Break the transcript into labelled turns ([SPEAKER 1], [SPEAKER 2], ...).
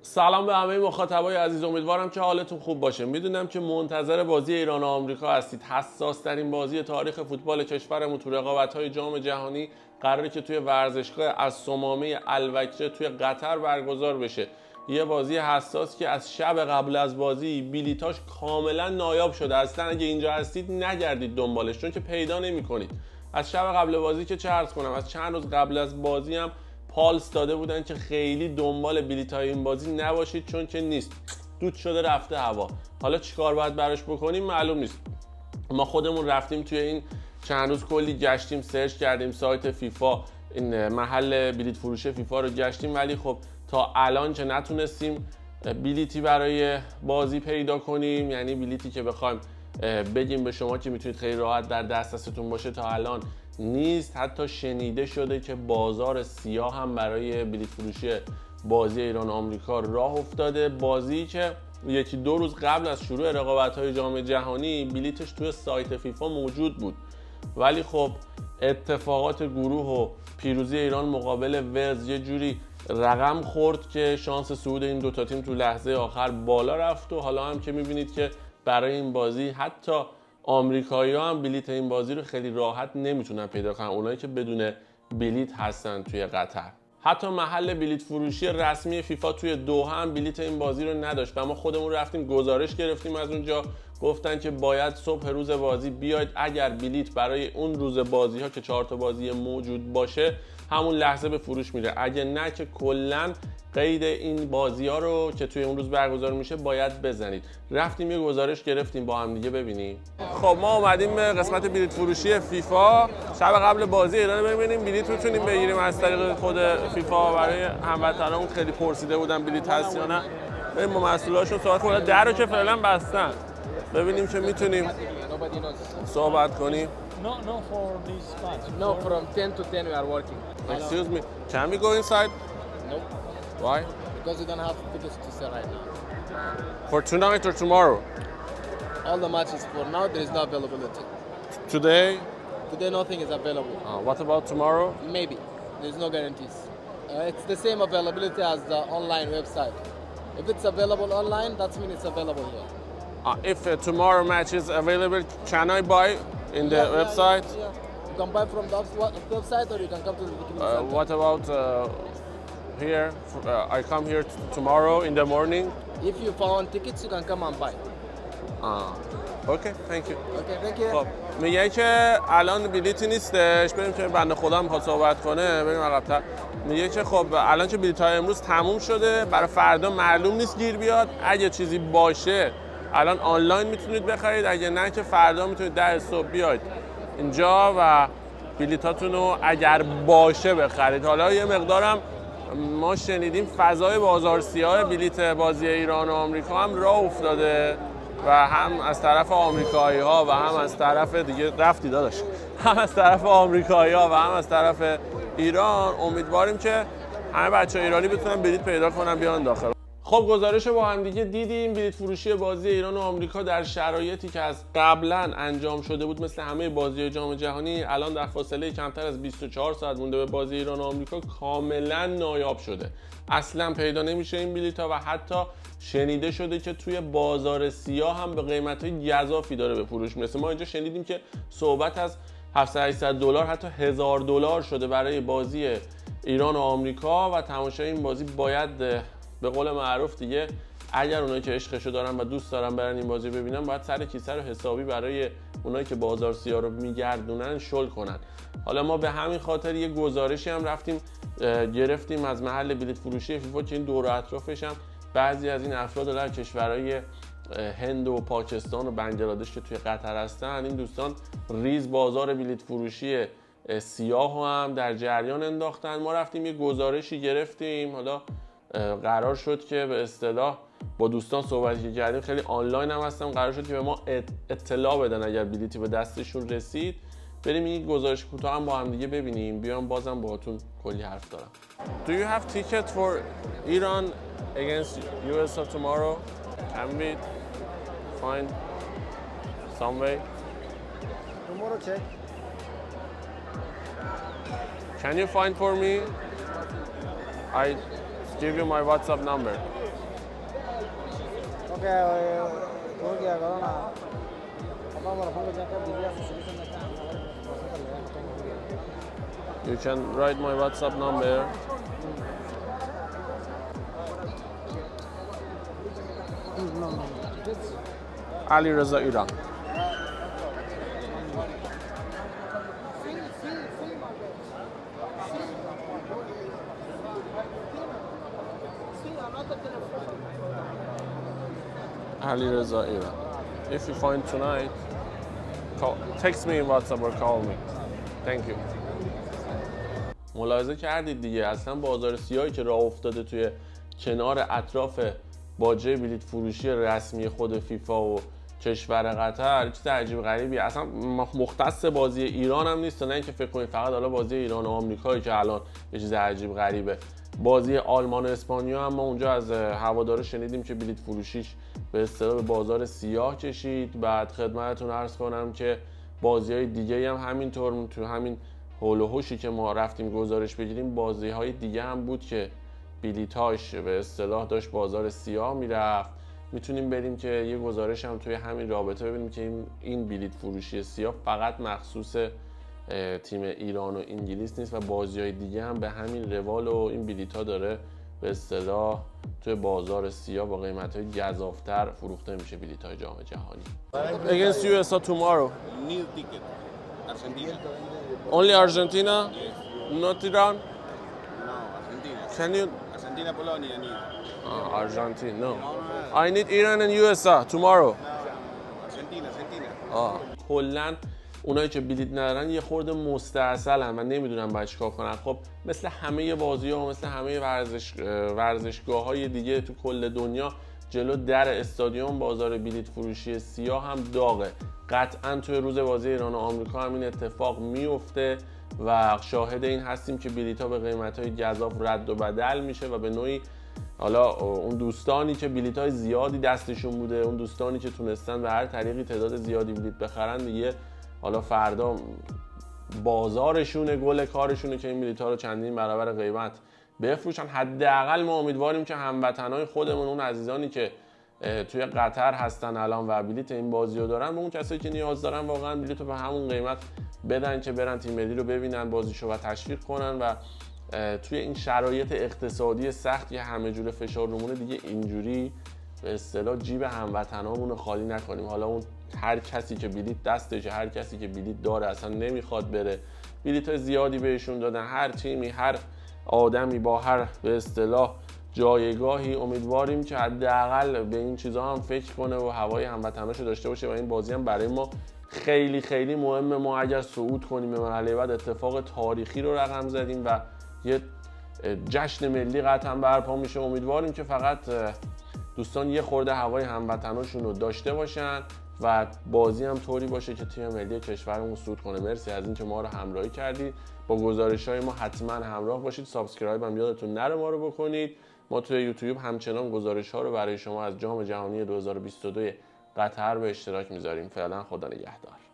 [SPEAKER 1] سلام به همه مخاطبای عزیز، امیدوارم که حالتون خوب باشه. میدونم که منتظر بازی ایران و آمریکا هستید. حساس ترین بازی تاریخ فوتبال کشورمون تو رقابت‌های جام جهانی قراره که توی ورزشگاه از صمامه الوکره توی قطر برگزار بشه. یه بازی حساس که از شب قبل از بازی بلیتاش کاملا نایاب شده. اصلا اگه اینجا هستید نگردید دنبالش، چون که پیدا نمی‌کنید. از شب قبل بازی که چه عرض کنم، از چند روز قبل از بازی هم پالس داده بودن که خیلی دنبال بلیط‌های این بازی نباشید، چون که نیست، دود شده رفته هوا. حالا چیکار باید براش بکنیم معلوم نیست. ما خودمون رفتیم توی این چند روز کلی گشتیم، سرچ کردیم، سایت فیفا، این محل بلیط فروشی فیفا رو گشتیم، ولی خب تا الان که نتونستیم بلیطی برای بازی پیدا کنیم، یعنی بلیطی که بخوایم بگیم به شما که میتونید خیلی راحت در دسترستون باشه، تا الان نیست. حتی شنیده شده که بازار سیاه هم برای بلیط فروشی بازی ایران و آمریکا راه افتاده. بازی که یکی دو روز قبل از شروع رقابت‌های جام جهانی بلیطش توی سایت فیفا موجود بود، ولی خب اتفاقات گروه و پیروزی ایران مقابل ولز یه جوری رقم خورد که شانس صعود این دوتا تیم تو لحظه آخر بالا رفت و حالا هم که می‌بینید که برای این بازی حتی آمریکایی‌ها هم بلیط این بازی رو خیلی راحت نمیتونن پیدا کنن، اونایی که بدون بلیط هستن توی قطر. حتی محل بلیط فروشی رسمی فیفا توی دوحه هم بلیط این بازی رو نداشت و ما خودمون رفتیم گزارش گرفتیم از اونجا، گفتن که باید صبح روز بازی بیاید، اگر بلیط برای اون روز بازی ها که 4 تا بازی موجود باشه همون لحظه به فروش میره، اگه نه که کلا قید این بازی ها رو که توی اون روز برگزار میشه باید بزنید. رفتیم یه گزارش گرفتیم با هم دیگه ببینیم. خب ما اومدیم به قسمت بلیط فروشی فیفا، شب قبل بازی ایران رو ببینیم بلیط میتونیم بگیریم از طریق خود فیفا. برای هموطنامون خیلی پرسیده بودن بلیط هست یا نه، بریم با مسئولاشون صحبت کنیم. در رو که فعلا بستن، ببینیم که میتونیم صحبت کنیم.
[SPEAKER 2] No, for this match.
[SPEAKER 3] No, from 10 to 10 we are working.
[SPEAKER 1] Excuse me, can we go inside?
[SPEAKER 3] Nope,
[SPEAKER 1] Why?
[SPEAKER 3] because we don't have tickets to sell right now.
[SPEAKER 1] For tonight or tomorrow?
[SPEAKER 3] All the matches for now, there is no availability.
[SPEAKER 1] Today?
[SPEAKER 3] Today nothing is available.
[SPEAKER 1] What about tomorrow?
[SPEAKER 3] Maybe. There is no guarantees. It's the same availability as the online website. If it's available online, that means it's available here.
[SPEAKER 1] If tomorrow match is available, can I buy in the website?
[SPEAKER 3] Yeah. You can buy from the website or you can come to the ticketing center.
[SPEAKER 1] What about here? I come here tomorrow in the morning.
[SPEAKER 3] If you found tickets, you can come and buy.
[SPEAKER 1] Okay, thank you.
[SPEAKER 3] Okay, thank you.
[SPEAKER 1] خب میگه که الان بلیطی نیستش، بریم که بنده خدا میخواد صحبت کنه، بریم عقب‌تر. میگه که خب الان که بلیط‌های امروز تموم شده، برای فردا معلوم نیست گیر بیاد. اگه چیزی باشه الان آنلاین میتونید بخرید، اگه نه که فردا میتونید 10 صبح بیاید اینجا و بلیطاتون رو اگر باشه بخرید. حالا یه مقدارم ما شنیدیم فضای بازار سیاه بلیط بازی ایران و آمریکا هم راه افتاده و هم از طرف آمریکایی‌ها و هم از طرف دیگه رفتی داداش، هم از طرف آمریکایی‌ها و هم از طرف ایران. امیدواریم که همه بچه‌های ایرانی بتونن بلیط پیدا کنن بیان داخل. خب گزارش با هم دیگه دیدیم. بلیط فروشی بازی ایران و آمریکا در شرایطی که از قبلا انجام شده بود، مثل همه بازی جام جهانی، الان در فاصله کمتر از 24 ساعت مونده به بازی ایران و آمریکا کاملا نایاب شده. اصلا پیدا نمیشه این بلیط‌ها و حتی شنیده شده که توی بازار سیاه هم به قیمت‌های گزافی داره به فروش میرسه. ما اینجا شنیدیم که صحبت از 700 دلار حتی $1000 شده برای بازی ایران و آمریکا و تماشای این بازی باید به قول معروف دیگه، اگر اونایی که عشقشو دارن و دوست دارن برن این بازی ببینن، باید سر کیسه رو حسابی برای اونایی که بازار سیاه رو میگردونن شل کنن. حالا ما به همین خاطر یه گزارشی هم رفتیم گرفتیم از محل بلیط فروشی فیفا که این دور و اطرافش هم بعضی از این افراد در کشورهای هند و پاکستان و بنگلادش که توی قطر هستن، این دوستان ریز بازار بلیط فروشی سیاه هم در جریان انداختن. ما رفتیم یه گزارشی گرفتیم، حالا قرار شد که به اصطلاح با دوستان صحبتی کردیم، خیلی آنلاین هم هستم، قرار شد که به ما اطلاع بدن اگر بلیطی به دستشون رسید. بریم این گزارش کوتاه هم با هم دیگه ببینیم، بیام بازم باهاتون کلی حرف دارم. Do you have ticket for Iran against USA tomorrow? Can we find some way?
[SPEAKER 4] Tomorrow check.
[SPEAKER 1] Can you find for me? I give you my WhatsApp number.
[SPEAKER 4] Porque Turquía, corona. Apa por ejemplo ya que vivía su selección de
[SPEAKER 1] You can write my WhatsApp number.
[SPEAKER 4] No.
[SPEAKER 1] Ali Reza Iran. Ali Reza Iran. If you find tonight, text me in WhatsApp or call me. Thank you. ملاحظه کردید دیگه اصلا بازار سیاهی که راه افتاده توی کنار اطراف باجه بلیط فروشی رسمی خود فیفا و کشور قطر چیز عجیب غریبی اصلا مختص بازی ایران هم نیست، نه اینکه فکر کنید فقط حالا بازی ایران و آمریکایی که الان یه چیز عجیب غریبه. بازی آلمان و اسپانیا هم ما اونجا از هوادارا شنیدیم که بلیط فروشیش به اصطلاح به بازار سیاه کشید. بعد خدمتتون عرض کنم که بازی‌های دیگه هم همینطور تو همین هول و هوشی که ما رفتیم گزارش بگیریم بازی‌های دیگه هم بود که بلیطاش به اصطلاح داشت بازار سیاه میرفت. میتونیم بریم که یه گزارش هم توی همین رابطه ببینیم که این بلیط فروشی سیاه فقط مخصوص تیم ایران و انگلیس نیست و بازی‌های دیگه هم به همین روال و این بلیط‌ها داره به اصطلاح توی بازار سیاه با قیمت‌های گزاف‌تر فروخته میشه بلیط‌های جام جهانی. Against USA tomorrow.
[SPEAKER 5] New ticket. Argentina.
[SPEAKER 1] Only Argentina? Not Iran?
[SPEAKER 5] No, Argentina.
[SPEAKER 1] Can you?
[SPEAKER 5] Argentina, Polonia, new.
[SPEAKER 1] Argentina, no. I need Iran and USA tomorrow.
[SPEAKER 5] Argentina.
[SPEAKER 1] کلاً اونایی که بلیط ندارن یه خورده مستعسلن و نمیدونن باید چیکار کنن. خب مثل همه بازی‌ها و مثل همه ورزشگاه‌های دیگه تو کل دنیا جلو در استادیوم بازار بلیط فروشی سیاه هم داغه. قطعاً توی روز بازی ایران و آمریکا هم این اتفاق میفته و شاهد این هستیم که بلیط‌ها به قیمت‌های گزاف رد و بدل میشه و به نوعی حالا اون دوستانی که بلیط‌های زیادی دستشون بوده، اون دوستانی که تونستن به هر طریقی تعداد زیادی بلیط بخرن دیگه حالا فردا بازارشونه، گل کارشونه که این بلیط‌ها رو چندین برابر قیمت بفروشن. حداقل ما امیدواریم که هموطنای خودمون، اون عزیزانی که توی قطر هستن الان و بلیط این بازی رو دارن، به اون کسایی که نیاز دارن واقعا بلیط رو به همون قیمت بدن که برن تیم ملی رو ببینن، بازیشو و تشویق کنن و توی این شرایط اقتصادی سختی همه جوره فشار رومونه دیگه اینجوری به اصطلاح جیب هموطنامون رو خالی نکنیم. حالا اون هر کسی که بلیط دستشه، هر کسی که بلیط داره اصلا نمیخواد بره، بلیط زیادی بهشون دادن، هر تیمی، هر آدمی با هر به اصطلاح جایگاهی، امیدواریم که حداقل به این چیزها هم فکر کنه و هوای هموطناشو داشته باشه و این بازی هم برای ما خیلی خیلی مهمه. ما اگر صعود کنیم به مرحله بعد اتفاق تاریخی رو رقم زدیم و یه جشن ملی قطعا برپا میشه. امیدواریم که فقط دوستان یه خورده هوای هموطناشون رو داشته باشن و بازی هم طوری باشه که تیم ملی کشورمون صعود کنه. مرسی از اینکه ما رو همراهی کردید. با گزارش‌های ما حتما همراه باشید. سابسکرایب هم یادتون نره ما رو بکنید. ما توی یوتیوب همچنان گزارش‌ها رو برای شما از جام جهانی 2022 قطر به اشتراک میذاریم. فعلا خدا نگهدار.